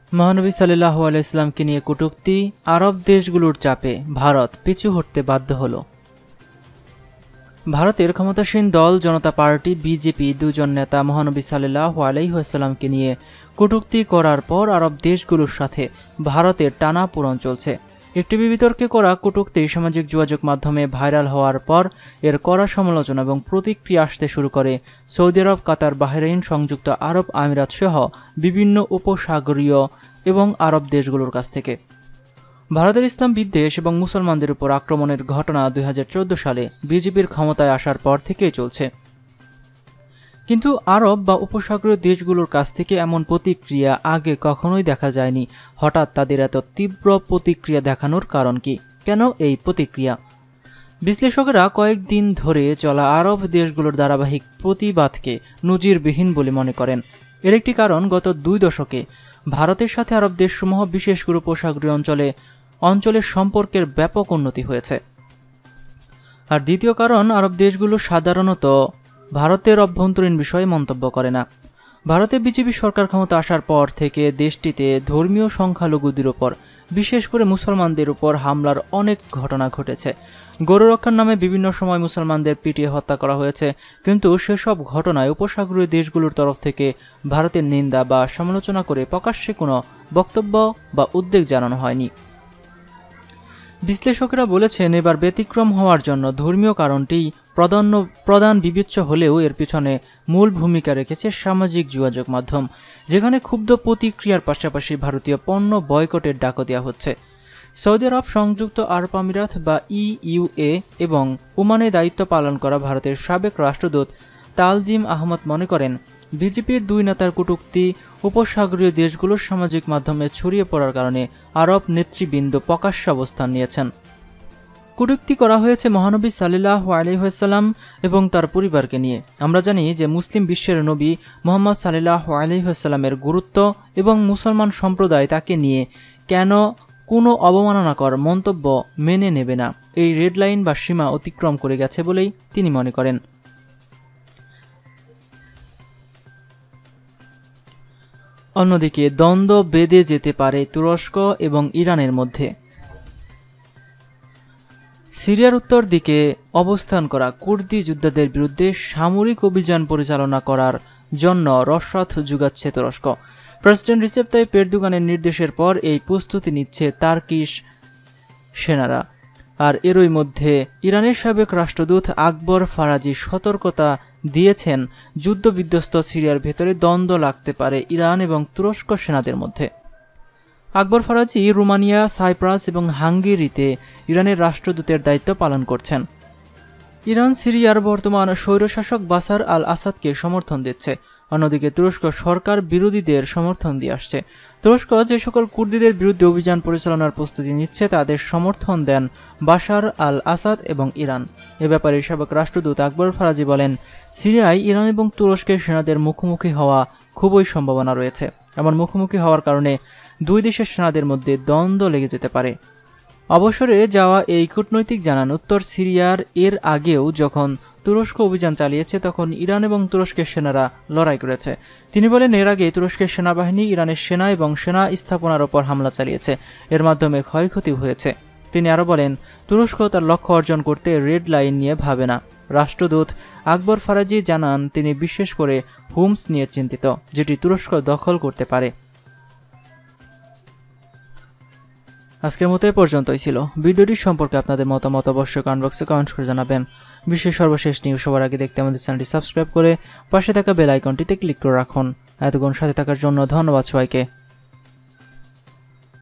মহানবী সাল্লাল্লাহু আলাইহি ওয়াসাল্লামকে নিয়ে কটূক্তি, আরব দেশগুলোর চাপে ভারত পিছু হটতে বাধ্য হল। ভারতের ক্ষমতাসীন দল জনতা পার্টি বিজেপি দুজন নেতা মহানবী সাল্লাল্লাহু আলাইহি ওয়াসাল্লামকে নিয়ে কটূক্তি করার পর আরব দেশগুলোর সাথে ভারতের টানাপোড়েন চলছে। একটি বিতর্কে করা কটূক্তি সামাজিক যোগাযোগ মাধ্যমে ভাইরাল হওয়ার পর এর কড়া সমালোচনা এবং প্রতিক্রিয়া আসতে শুরু করে সৌদি আরব, কাতার, বাহরাইন, সংযুক্ত আরব আমিরাত সহ বিভিন্ন উপসাগরীয় এবং আরব দেশগুলোর কাছ থেকে। ভারতের ইসলাম বিদ্বেষ এবং মুসলমানদের উপর আক্রমণের ঘটনা 2014 সালে বিজেপির ক্ষমতায় আসার পর থেকেই চলছে। কিন্তু আরব বা উপসাগরীয় দেশগুলোর কাছ থেকে এমন প্রতিক্রিয়া আগে কখনোই দেখা যায়নি। হঠাৎ তাদের এত তীব্র প্রতিক্রিয়া দেখানোর কারণ কি? কেন এই প্রতিক্রিয়া? বিশ্লেষকেরা কয়েকদিন ধরে চলা আরব দেশগুলোর ধারাবাহিক প্রতিবাদকে নজিরবিহীন বলে মনে করেন। এর একটি কারণ, গত 2 দশকে ভারতের সাথে আরব দেশসমূহ, বিশেষ করে উপসাগরীয় অঞ্চলের সম্পর্কের ব্যাপক উন্নতি হয়েছে। আর দ্বিতীয় কারণ, আরব দেশগুলো সাধারণত ভারতের অভ্যন্তরীণ বিষয়ে মন্তব্য করে না। ভারতে বিজেপি সরকার ক্ষমতা আসার পর থেকে দেশটিতে ধর্মীয় সংখ্যালঘুদের উপর, বিশেষ করে মুসলমানদের উপর হামলার অনেক ঘটনা ঘটেছে। গরু রক্ষার নামে বিভিন্ন সময় মুসলমানদের পিটিয়ে হত্যা করা হয়েছে, কিন্তু সেসব ঘটনায় উপসাগরীয় দেশগুলোর তরফ থেকে ভারতের নিন্দা বা সমালোচনা করে প্রকাশ্যে কোনো বক্তব্য বা উদ্বেগ জানানো হয়নি। বিশ্লেষকেরা বলেছেন, এবার ব্যতিক্রম হওয়ার জন্য ধর্মীয় কারণটি প্রধান বিবেচ্য হলেও এর পিছনে মূল ভূমিকা রেখেছে সামাজিক যোগাযোগ মাধ্যম, যেখানে ক্ষুব্ধ প্রতিক্রিয়ার পাশাপাশি ভারতীয় পণ্য বয়কটের ডাকও দেওয়া হচ্ছে। সৌদি আরব, সংযুক্ত আরব আমিরাত বা ইইউএ এবং ওমানে দায়িত্ব পালন করা ভারতের সাবেক রাষ্ট্রদূত তালজিম আহমদ মনে করেন, বিজেপির 2 নেতার কটূক্তি উপসাগরীয় দেশগুলোর সামাজিক মাধ্যমে ছড়িয়ে পড়ার কারণে আরব নেতৃবৃন্দ প্রকাশ্যে অবস্থান নিয়েছেন। কটূক্তি করা হয়েছে মহানবী সাল্লাল্লাহু আলাইহি ওয়াসাল্লাম এবং তার পরিবারকে নিয়ে। আমরা জানি যে মুসলিম বিশ্বের নবী মুহাম্মদ সাল্লাল্লাহু আলাইহি ওয়াসাল্লামের গুরুত্ব এবং মুসলমান সম্প্রদায় তাকে নিয়ে কেন কোনো অবমাননাকর মন্তব্য মেনে নেবে না, এই রেড লাইন বা সীমা অতিক্রম করে গেছে বলেই তিনি মনে করেন। অন্যদিকে দ্বন্দ্ব বেঁধে যেতে পারে তুরস্ক এবং ইরানের মধ্যে। সিরিয়ার উত্তর দিকে অবস্থান করা কুর্দি যোদ্ধাদের বিরুদ্ধে সামরিক অভিযান পরিচালনা করার জন্য রসদ যোগাচ্ছে তুরস্ক। প্রেসিডেন্ট রিসেপ তাইয়িপ এরদোগানের নির্দেশের পর এই প্রস্তুতি নিচ্ছে তার্কিশ সেনারা। আর এরই মধ্যে ইরানের সাবেক রাষ্ট্রদূত আকবর ফারাজি সতর্কতা দিয়েছেন, যুদ্ধবিধ্বস্ত সিরিয়ার ভেতরে দ্বন্দ্ব লাগতে পারে ইরান এবং তুরস্ক সেনাদের মধ্যে। আকবর ফারাজি রোমানিয়া, সাইপ্রাস এবং হাঙ্গেরিতে ইরানের রাষ্ট্রদূতের দায়িত্ব পালন করছেন। ইরান সিরিয়ার বর্তমান স্বৈরশাসক বাশার আল আসাদকে সমর্থন দিচ্ছে। অন্যদিকে তুরস্ক সরকার বিরোধীদের সমর্থন দিয়ে আসছে। তুরস্ক যে সকল কুর্দিদের বিরুদ্ধে অভিযান পরিচালনার প্রস্তুতি নিচ্ছে তাদের সমর্থন দেন বাশার আল আসাদ এবং ইরান। এ ব্যাপারে সাবেক রাষ্ট্রদূত আকবর ফারাজি বলেন, সিরিয়ায় ইরান এবং তুরস্কের সেনাদের মুখোমুখি হওয়া খুবই সম্ভাবনা রয়েছে। এমন মুখোমুখি হওয়ার কারণে 2 দেশের সেনাদের মধ্যে দ্বন্দ্ব লেগে যেতে পারে। অবসরে যাওয়া এই কূটনৈতিক জানান, উত্তর সিরিয়ার এর আগেও যখন তুরস্ক অভিযান চালিয়েছে তখন ইরান এবং তুরস্কের সেনারা লড়াই করেছে। তিনি বলেন, এর আগে তুরস্কের সেনাবাহিনী ইরানের সেনা এবং সেনা স্থাপনার ওপর হামলা চালিয়েছে, এর মাধ্যমে ক্ষয়ক্ষতি হয়েছে। তিনি আরও বলেন, তুরস্ক তার লক্ষ্য অর্জন করতে রেড লাইন নিয়ে ভাবে না। রাষ্ট্রদূত আকবর ফারাজি জানান, তিনি বিশেষ করে হোমস নিয়ে চিন্তিত, যেটি তুরস্ক দখল করতে পারে। আজকের মতো এ পর্যন্তই ছিল। ভিডিওটি সম্পর্কে আপনাদের মতামত অবশ্যই কমেন্ট বক্সে কমেন্ট করে জানাবেন। বিশ্বের সর্বশেষ নিউজ সবার আগে দেখতে আমাদের চ্যানেলটি সাবস্ক্রাইব করে পাশে থাকা বেল আইকনটিতে ক্লিক করে রাখুন। এতক্ষণ সাথে থাকার জন্য ধন্যবাদ সবাইকে।